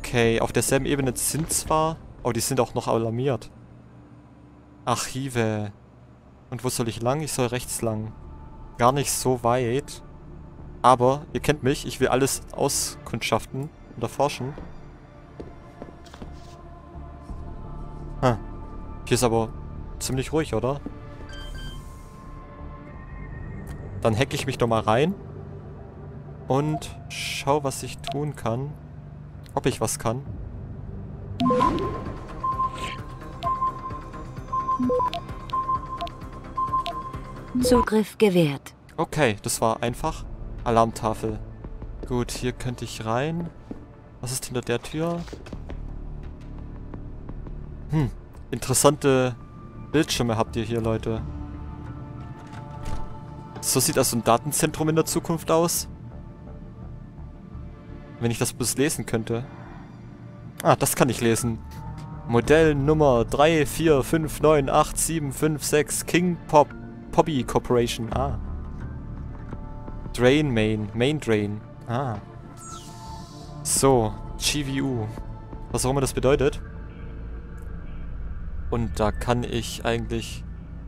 Okay, auf derselben Ebene sind zwar... Oh, die sind auch noch alarmiert. Archive. Und wo soll ich lang? Ich soll rechts lang. Gar nicht so weit. Aber, ihr kennt mich, ich will alles auskundschaften und erforschen. Hier ist aber ziemlich ruhig, oder? Dann hacke ich mich doch mal rein. Und schau, was ich tun kann. Ob ich was kann. Zugriff gewährt. Okay, das war einfach. Alarmtafel. Gut, hier könnte ich rein. Was ist hinter der Tür? Interessante Bildschirme habt ihr hier, Leute. So sieht also ein Datenzentrum in der Zukunft aus. Wenn ich das bloß lesen könnte. Ah, das kann ich lesen. Modell Nummer 345987556 King Poppy Corporation. Ah. Drain Main Drain. Ah. So, GVU. Was auch immer das bedeutet. Und da kann ich eigentlich...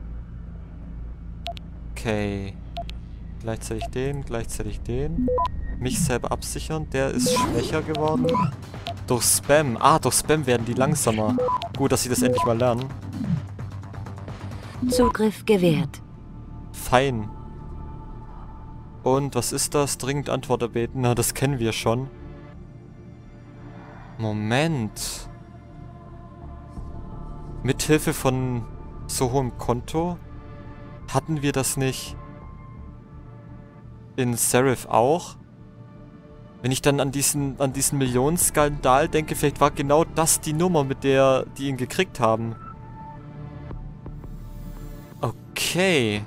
Okay. Gleichzeitig den. Mich selber absichern. Der ist schwächer geworden. Durch Spam. Ah, durch Spam werden die langsamer. Gut, dass sie das endlich mal lernen. Zugriff gewährt. Fein. Und was ist das? Dringend Antwort erbeten. Na, das kennen wir schon. Moment. Mithilfe von so hohem Konto? Hatten wir das nicht in Seraph auch? Wenn ich dann an diesen Millionenskandal denke, vielleicht war genau das die Nummer, mit der die ihn gekriegt haben. Okay.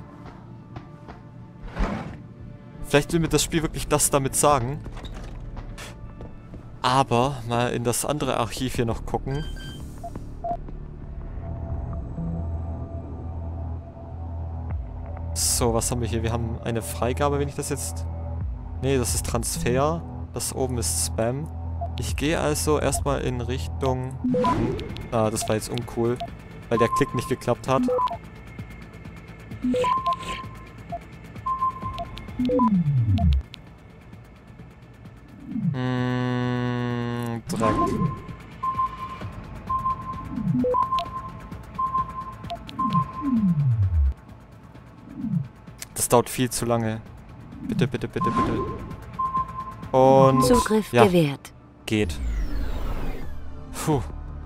Vielleicht will mir das Spiel wirklich das damit sagen. Aber mal in das andere Archiv hier noch gucken. So, was haben wir hier? Wir haben eine Freigabe, wenn ich das jetzt... Nee, das ist Transfer. Das oben ist Spam. Ich gehe also erstmal in Richtung... Ah, das war jetzt uncool, weil der Klick nicht geklappt hat. Dreck. Das dauert viel zu lange. Bitte, bitte, bitte, bitte. Und... Zugriff ja, gewährt. geht. Puh.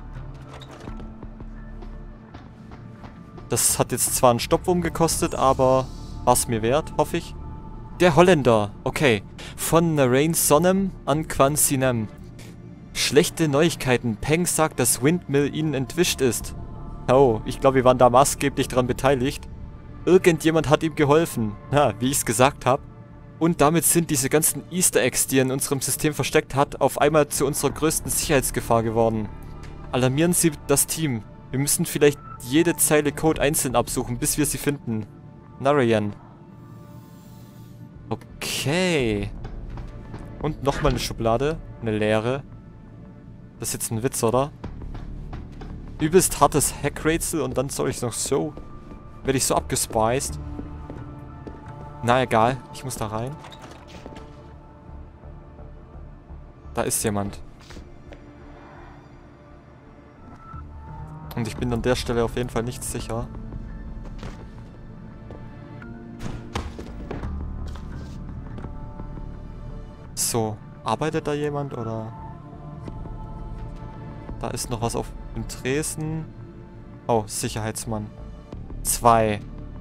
Das hat jetzt zwar einen Stoppwurm gekostet, aber war es mir wert, hoffe ich. Der Holländer. Okay. Von Narain Sonnem an Quan Sinem. Schlechte Neuigkeiten. Peng sagt, dass Windmill ihnen entwischt ist. Oh, ich glaube, wir waren da maßgeblich daran beteiligt. Irgendjemand hat ihm geholfen. Ja, wie ich es gesagt habe. Und damit sind diese ganzen Easter Eggs, die er in unserem System versteckt hat, auf einmal zu unserer größten Sicherheitsgefahr geworden. Alarmieren Sie das Team. Wir müssen vielleicht jede Zeile Code einzeln absuchen, bis wir sie finden. Narayan. Okay. Und nochmal eine Schublade. Eine leere. Das ist jetzt ein Witz, oder? Übelst hartes Hackrätsel und dann soll ich noch so... Werde ich so abgespeist. Na egal, ich muss da rein. Da ist jemand. Und ich bin an der Stelle auf jeden Fall nicht sicher. So, arbeitet da jemand oder? Da ist noch was auf dem Tresen. Oh, Sicherheitsmann. 2.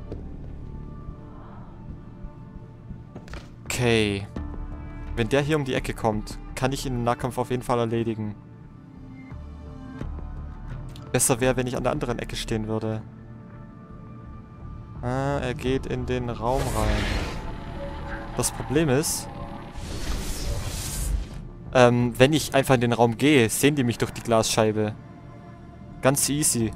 Okay. Wenn der hier um die Ecke kommt, kann ich ihn im Nahkampf auf jeden Fall erledigen. Besser wäre, wenn ich an der anderen Ecke stehen würde. Ah, er geht in den Raum rein. Das Problem ist, wenn ich einfach in den Raum gehe, sehen die mich durch die Glasscheibe. Ganz easy.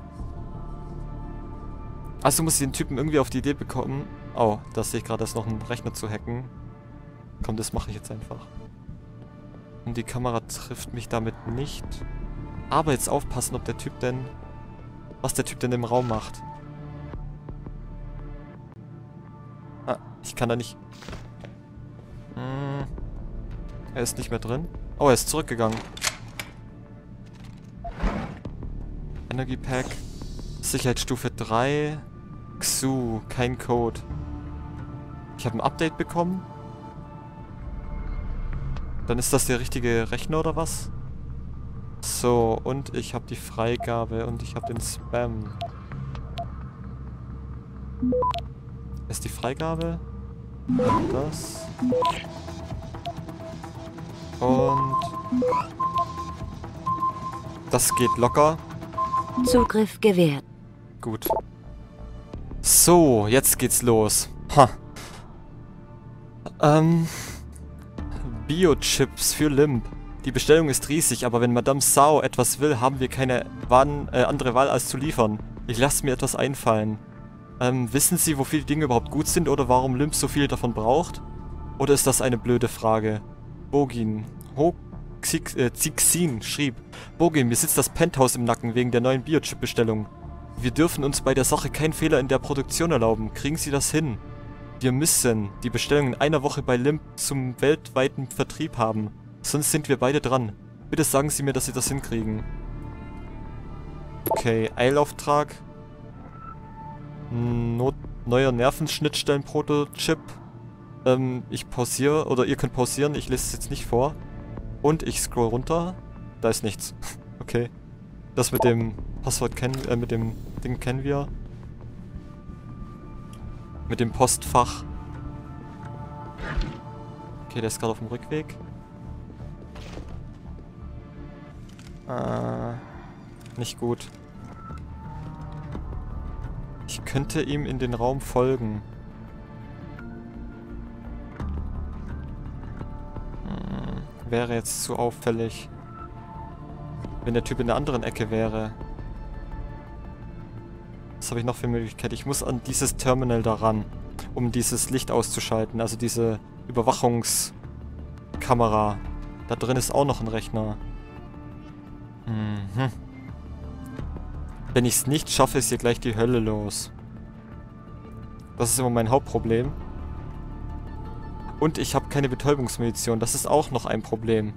Also muss ich den Typen irgendwie auf die Idee bekommen. Oh, da sehe ich gerade, da ist noch ein Rechner zu hacken. Komm, das mache ich jetzt einfach. Und die Kamera trifft mich damit nicht. Aber jetzt aufpassen, ob der Typ denn... Was der Typ denn im Raum macht. Ah, ich kann da nicht... Er ist nicht mehr drin. Oh, er ist zurückgegangen. Energy Pack. Sicherheitsstufe 3. Xu, kein Code. Ich habe ein Update bekommen. Dann ist das der richtige Rechner oder was? So, und ich habe die Freigabe und ich habe den Spam. Ist die Freigabe? Das. Und... Das geht locker. Zugriff gewährt. Gut. So, jetzt geht's los. Ha. Biochips für Limp. Die Bestellung ist riesig, aber wenn Madame Sao etwas will, haben wir keine andere Wahl als zu liefern. Ich lasse mir etwas einfallen. Wissen Sie, wofür die Dinge überhaupt gut sind oder warum Limp so viel davon braucht? Oder ist das eine blöde Frage? Bogin. Zixin schrieb: Bogin, mir sitzt das Penthouse im Nacken wegen der neuen Biochip-Bestellung. Wir dürfen uns bei der Sache keinen Fehler in der Produktion erlauben. Kriegen Sie das hin? Wir müssen die Bestellung in einer Woche bei Limp zum weltweiten Vertrieb haben. Sonst sind wir beide dran. Bitte sagen Sie mir, dass Sie das hinkriegen. Okay, Eilauftrag. Neuer Nervenschnittstellen-Prototyp. Ich pausiere, oder ihr könnt pausieren, ich lese es jetzt nicht vor. Und ich scroll runter. Da ist nichts. Okay. Das mit dem Passwort mit dem Ding kennen wir. Mit dem Postfach. Okay, der ist gerade auf dem Rückweg. Nicht gut. Ich könnte ihm in den Raum folgen. Wäre jetzt zu auffällig. Wenn der Typ in der anderen Ecke wäre. Was habe ich noch für Möglichkeit? Ich muss an dieses Terminal daran, um dieses Licht auszuschalten. Also diese Überwachungskamera. Da drin ist auch noch ein Rechner. Wenn ich es nicht schaffe, ist hier gleich die Hölle los. Das ist immer mein Hauptproblem. Und ich habe keine Betäubungsmunition. Das ist auch noch ein Problem.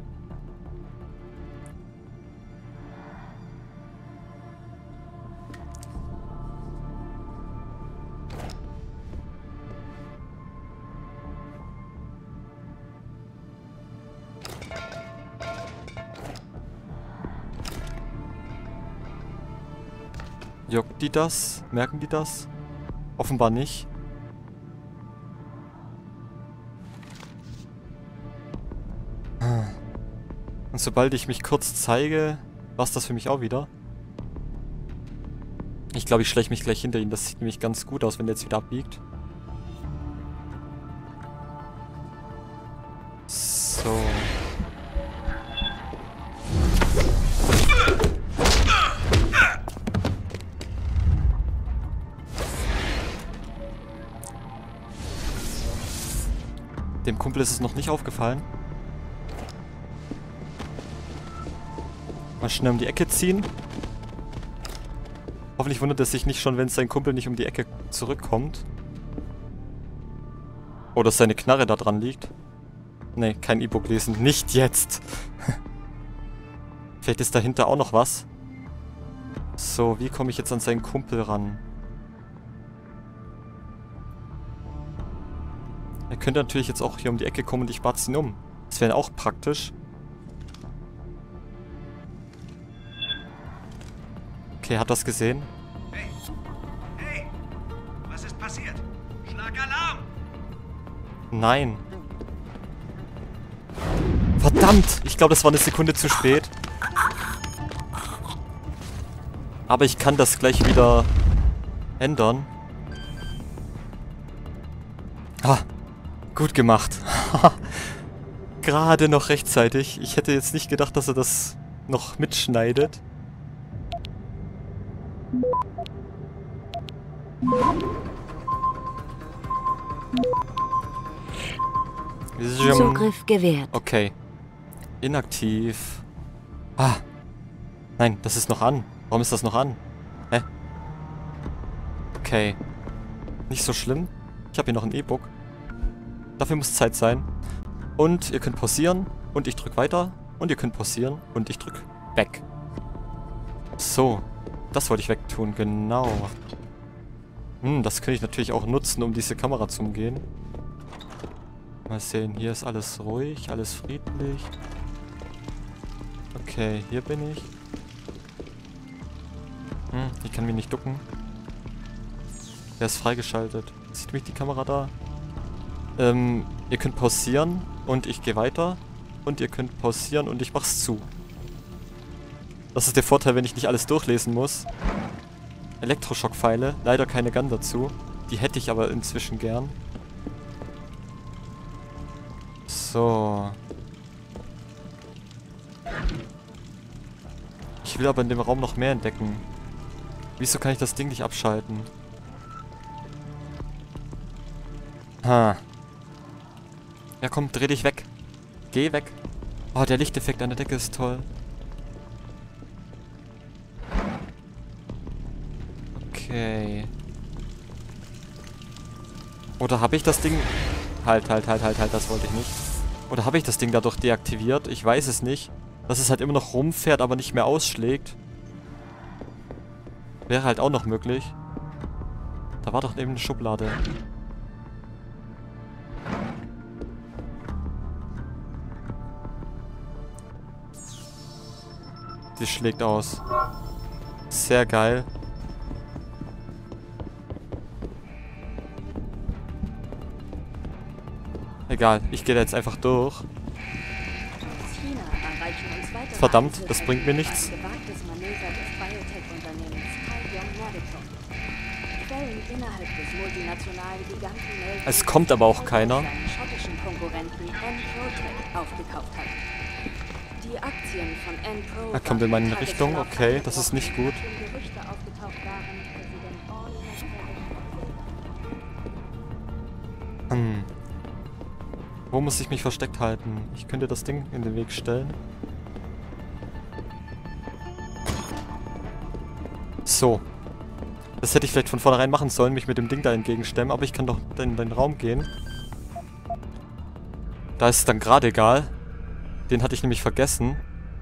Juckt die das? Merken die das? Offenbar nicht. Und sobald ich mich kurz zeige, war es das für mich auch wieder. Ich glaube, ich schleiche mich gleich hinter ihn. Das sieht nämlich ganz gut aus, wenn der jetzt wieder abbiegt. So. Dem Kumpel ist es noch nicht aufgefallen. Mal schnell um die Ecke ziehen. Hoffentlich wundert er sich nicht schon, wenn sein Kumpel nicht um die Ecke zurückkommt. Oder seine Knarre da dran liegt. Ne, kein E-Book lesen. Nicht jetzt! Vielleicht ist dahinter auch noch was. So, wie komme ich jetzt an seinen Kumpel ran? Er könnte natürlich jetzt auch hier um die Ecke kommen und ich batze ihn um. Das wäre auch praktisch. Okay, hat das gesehen? Hey! Hey! Was ist passiert? Schlag Alarm! Nein. Verdammt! Ich glaube, das war eine Sekunde zu spät. Aber ich kann das gleich wieder ändern. Ah, gut gemacht. Gerade noch rechtzeitig. Ich hätte jetzt nicht gedacht, dass er das noch mitschneidet. Zugriff gewährt. Okay. Inaktiv. Ah. Nein, das ist noch an. Warum ist das noch an? Hä? Okay. Nicht so schlimm. Ich habe hier noch ein E-Book. Dafür muss Zeit sein. Und ihr könnt pausieren. Und ich drücke weiter. Und ihr könnt pausieren. Und ich drücke weg. So. Das wollte ich wegtun. Genau. Das könnte ich natürlich auch nutzen, um diese Kamera zu umgehen. Mal sehen. Hier ist alles ruhig. Alles friedlich. Okay, hier bin ich. Ich kann mich nicht ducken. Der ist freigeschaltet. Sieht mich die Kamera da? Ihr könnt pausieren und ich gehe weiter. Und ihr könnt pausieren und ich mach's zu. Das ist der Vorteil, wenn ich nicht alles durchlesen muss. Elektroschockpfeile. Leider keine Gun dazu. Die hätte ich aber inzwischen gern. So. Ich will aber in dem Raum noch mehr entdecken. Wieso kann ich das Ding nicht abschalten? Ha. Ja komm, dreh dich weg. Geh weg. Oh, der Lichteffekt an der Decke ist toll. Okay. Oder habe ich das Ding... Halt, das wollte ich nicht. Oder habe ich das Ding dadurch deaktiviert? Ich weiß es nicht. Dass es halt immer noch rumfährt, aber nicht mehr ausschlägt. Wäre halt auch noch möglich. Da war doch eben eine Schublade. Die schlägt aus. Sehr geil. Egal, ich gehe da jetzt einfach durch. Verdammt, das bringt mir nichts. Es kommt aber auch keiner. Er kommt in meine Richtung, okay, das ist nicht gut. Wo muss ich mich versteckt halten? Ich könnte das Ding in den Weg stellen. So. Das hätte ich vielleicht von vornherein machen sollen, mich mit dem Ding da entgegenstemmen, aber ich kann doch in den Raum gehen. Da ist es dann gerade egal. Den hatte ich nämlich vergessen.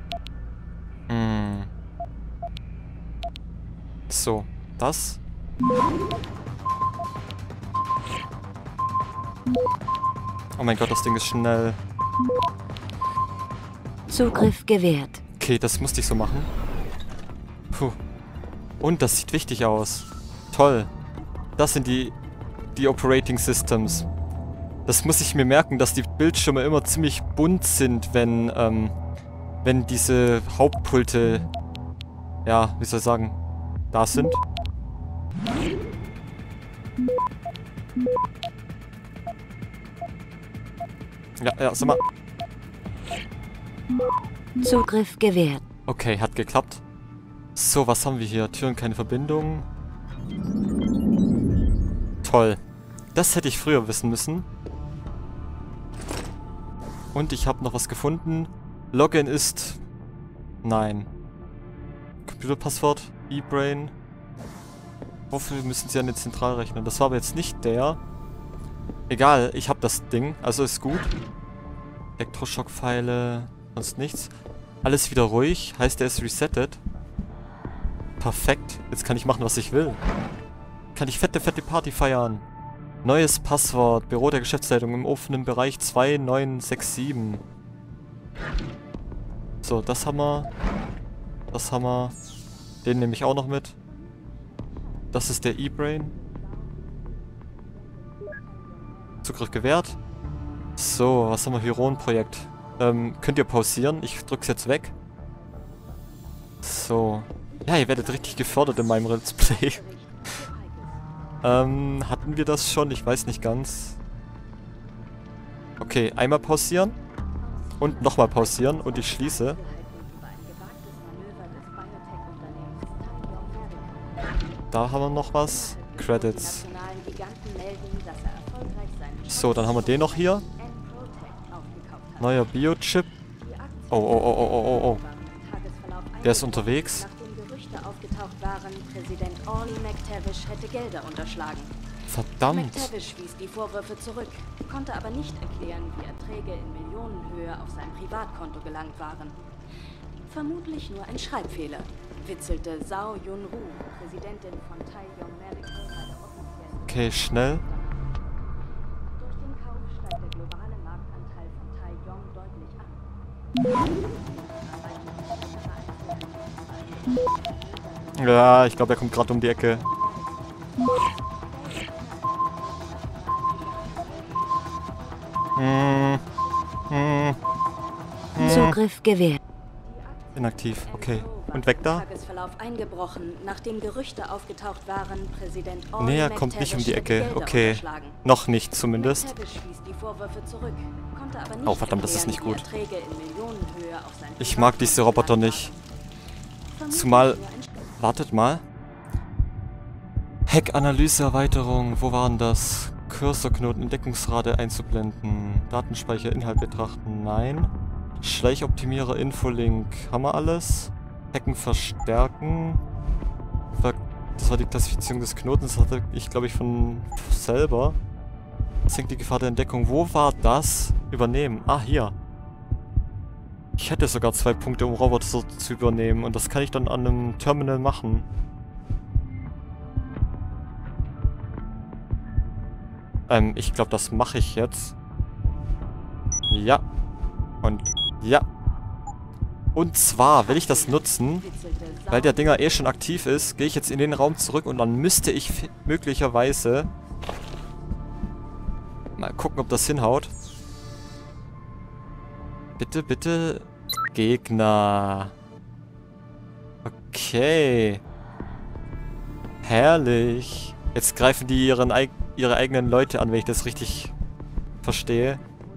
So, das. Oh mein Gott, das Ding ist schnell. Zugriff gewährt. Okay, das musste ich so machen. Puh. Und das sieht wichtig aus. Toll. Das sind die Operating Systems. Das muss ich mir merken, dass die Bildschirme immer ziemlich bunt sind, wenn diese Hauptpulte, ja, wie soll ich sagen, da sind. Ja, sag mal. Zugriff gewährt. Okay, hat geklappt. So, was haben wir hier? Türen, keine Verbindung. Toll. Das hätte ich früher wissen müssen. Und ich habe noch was gefunden. Login ist... Nein. Computerpasswort. eBrain. Wofür müssen sie an den Zentralrechner? Das war aber jetzt nicht der. Egal, ich habe das Ding. Also ist gut. Elektroschockpfeile. Sonst nichts. Alles wieder ruhig. Heißt, der ist resettet. Perfekt. Jetzt kann ich machen, was ich will. Kann ich fette Party feiern. Neues Passwort. Büro der Geschäftsleitung im offenen Bereich 2967. So, das haben wir. Das haben wir. Den nehme ich auch noch mit. Das ist der eBrain. Zugriff gewährt. So, was haben wir? Huron-Projekt. Könnt ihr pausieren? Ich drück's jetzt weg. So. Ja, ihr werdet richtig gefördert in meinem Let's Play. Hatten wir das schon? Ich weiß nicht ganz. Okay, einmal pausieren. Und nochmal pausieren. Und ich schließe. Da haben wir noch was. Credits. So, dann haben wir den noch hier. Neuer Biochip. Oh, oh, oh, oh, oh, oh. Der ist unterwegs. Nachdem Gerüchte aufgetaucht waren, Präsident Orly McTavish hätte Gelder unterschlagen. Verdammt. McTavish wies die Vorwürfe zurück, konnte aber nicht erklären, wie Erträge in Millionenhöhe auf sein Privatkonto gelangt waren. Vermutlich nur ein Schreibfehler, witzelte Zhao Yunru, Präsidentin von Taiyong Medical bei der offiziellen. Okay, schnell. Durch den Kauf steigt der globale Marktanteil von Taiyong deutlich an. Ja, ich glaube, er kommt gerade um die Ecke. Zugriff gewährt. Inaktiv, okay. Und weg da? Tagesverlauf eingebrochen, nachdem Gerüchte aufgetaucht waren, Präsident Orly Nee, er kommt nicht um die McTavish hätte Ecke. Gelder Okay. unterschlagen. Noch nicht zumindest. McTavish wies die Vorwürfe zurück, konnte aber nicht Oh, verdammt, das ist nicht erklären, gut. wie Erträge in Millionenhöhe auf sein Ich mag diese Roboter nicht. Zumal... Wartet mal. Hack-Analyse-Erweiterung. Wo waren das? Cursor-Knoten, Entdeckungsrate einzublenden. Datenspeicher, Inhalt betrachten. Nein. Schleichoptimierer, Infolink. Haben wir alles? Hacken verstärken. Das war die Klassifizierung des Knotens. Das hatte ich, glaube ich, von selber. Senkt die Gefahr der Entdeckung. Wo war das? Übernehmen. Ah, hier. Ich hätte sogar 2 Punkte, um Roboter zu übernehmen. Und das kann ich dann an einem Terminal machen. Ich glaube, das mache ich jetzt. Ja. Und ja. Und zwar will ich das nutzen, weil der Dinger eh schon aktiv ist, gehe ich jetzt in den Raum zurück und dann müsste ich möglicherweise mal gucken, ob das hinhaut. Bitte, bitte. Gegner. Okay. Herrlich. Jetzt greifen die ihre eigenen Leute an, wenn ich das richtig verstehe.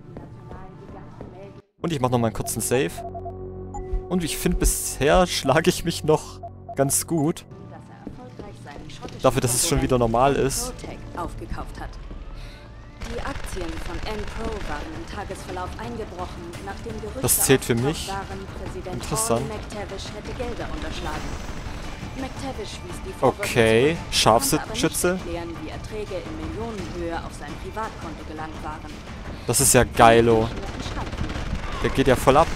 Und ich mache nochmal einen kurzen Save. Und ich finde, bisher schlage ich mich noch ganz gut. Dafür, dass es schon wieder normal ist. Aufgekauft hat. Die Aktien von N-Pro waren im Tagesverlauf eingebrochen, nachdem Gerüchte Das zählt für mich. waren, Präsident Interessant. Orly McTavish hätte Gelder unterschlagen. McTavish wies die Vorwürfe Okay, zurück, Scharfschütze. konnte aber nicht erklären, wie Erträge in Millionenhöhe auf sein Privatkonto gelangt waren. Das ist ja geilo. Nur ein Schreibfehler. Der geht ja voll ab.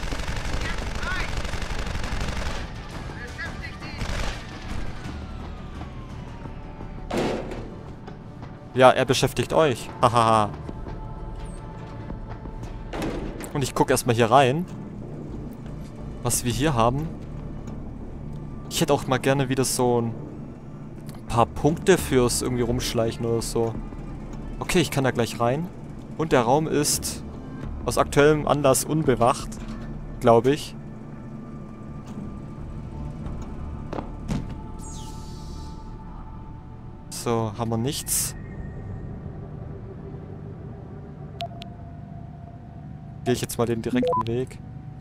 Ja, er beschäftigt euch. Hahaha. Und ich gucke erstmal hier rein, was wir hier haben. Ich hätte auch mal gerne wieder so ein paar Punkte fürs irgendwie rumschleichen oder so. Okay, ich kann da gleich rein. Und der Raum ist aus aktuellem Anlass unbewacht, glaube ich. So, haben wir nichts. Gehe ich jetzt mal den direkten Weg.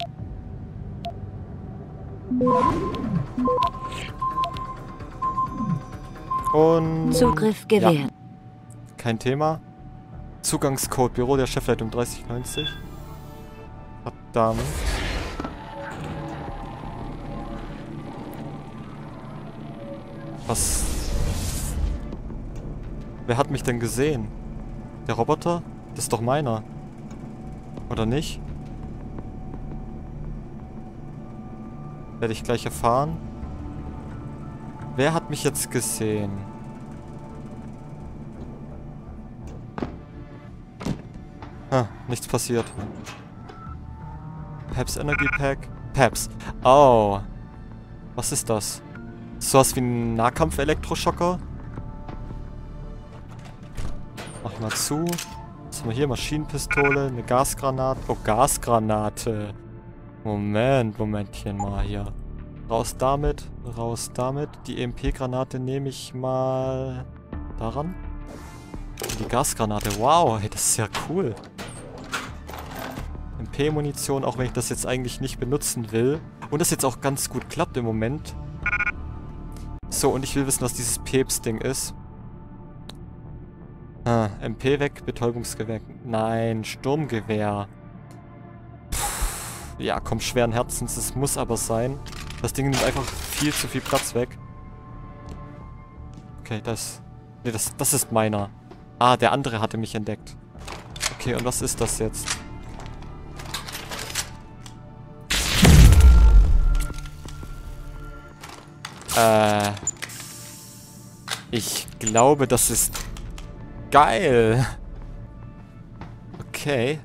Und... Zugriff gewährt. Ja, kein Thema. Zugangscode Büro der Chefleitung 3090. Verdammt. Was? Wer hat mich denn gesehen? Der Roboter? Das ist doch meiner. Oder nicht? Werde ich gleich erfahren. Wer hat mich jetzt gesehen? Nichts passiert. Peps Energy Pack. Peps. Oh. Was ist das? So was wie ein Nahkampf-Elektroschocker? Mach mal zu. Was haben wir hier? Maschinenpistole, eine Gasgranate. Oh, Gasgranate. Momentchen mal hier. Raus damit, raus damit. Die EMP-Granate nehme ich mal daran. Und die Gasgranate. Wow, hey, das ist ja cool. MP-Munition, auch wenn ich das jetzt eigentlich nicht benutzen will. Und das jetzt auch ganz gut klappt im Moment. So, und ich will wissen, was dieses Peps-Ding ist. MP weg, Betäubungsgewehr. Nein, Sturmgewehr. Puh. Ja, komm, schweren Herzens. Es muss aber sein. Das Ding nimmt einfach viel zu viel Platz weg. Okay, das... Nee, das ist meiner. Ah, der andere hatte mich entdeckt. Okay, und was ist das jetzt? Ich glaube, das ist geil. Okay.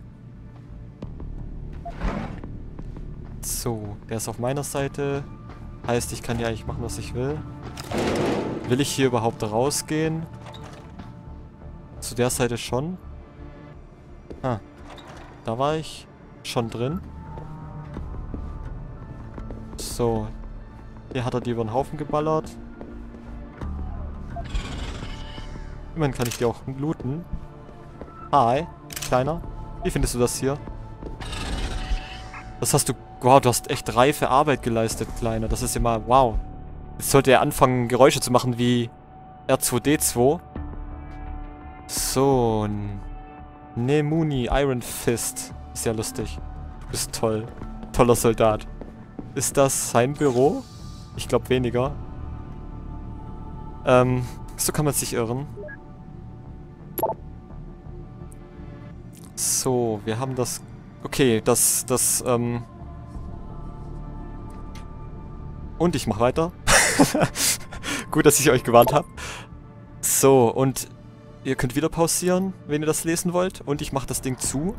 So, der ist auf meiner Seite. Heißt, ich kann ja eigentlich machen, was ich will. Will ich hier überhaupt rausgehen? Zu der Seite schon. Ah. Da war ich schon drin. So. Hier hat er die über den Haufen geballert. Immerhin kann ich die auch looten. Hi, Kleiner. Wie findest du das hier? Das hast du... Wow, du hast echt reife Arbeit geleistet, Kleiner. Das ist ja mal... Wow. Jetzt sollte er anfangen, Geräusche zu machen wie R2-D2. So. Nemuni, Iron Fist. Ist ja lustig. Du bist toll. Toller Soldat. Ist das sein Büro? Ich glaube weniger. So kann man sich irren. So, wir haben das... Okay, Und ich mache weiter. Gut, dass ich euch gewarnt habe. So, und ihr könnt wieder pausieren, wenn ihr das lesen wollt. Und ich mache das Ding zu.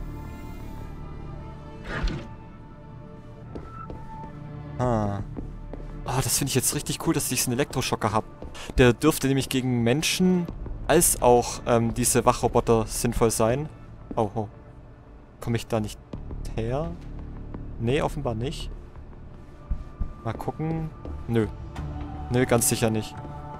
Ah. Ah, das finde ich jetzt richtig cool, dass ich einen Elektroschocker habe. Der dürfte nämlich gegen Menschen als auch diese Wachroboter sinnvoll sein. Oh, oh. Komme ich da nicht her? Nee, offenbar nicht. Mal gucken. Nö. Nö, ganz sicher nicht.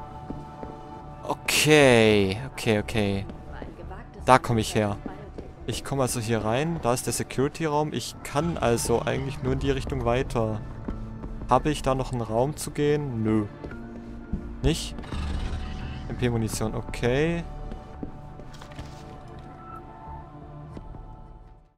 Okay. Okay. Da komme ich her. Ich komme also hier rein. Da ist der Security-Raum. Ich kann also eigentlich nur in die Richtung weiter. Habe ich da noch einen Raum zu gehen? Nö. Nicht? MP-Munition, okay.